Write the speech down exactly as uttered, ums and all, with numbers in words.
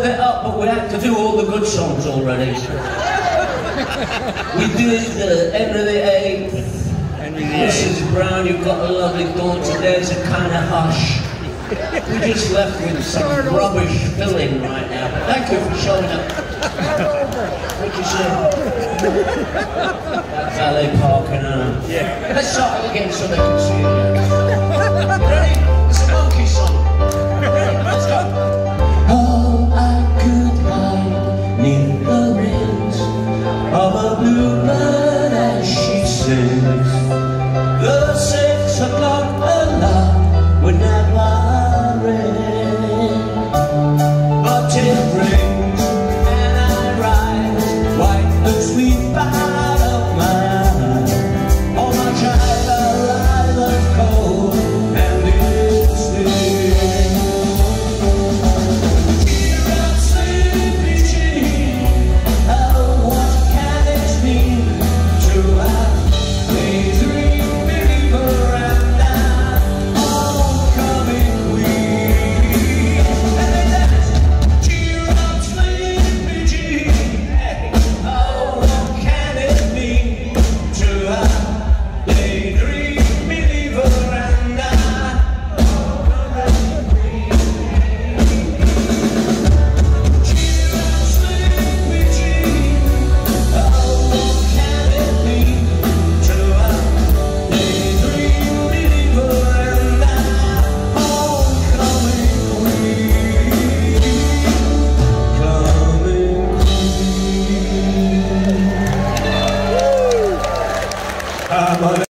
followed it up, but we had to do all the good songs already. We did the Henry the Eighth, Missus Brown, you've got a lovely daughter, there's a kind of hush. We're just left with some rubbish filling right now. But thank you for showing up. What you say? That valet parking, uh, yeah. Let's start again so they can see it. Ready?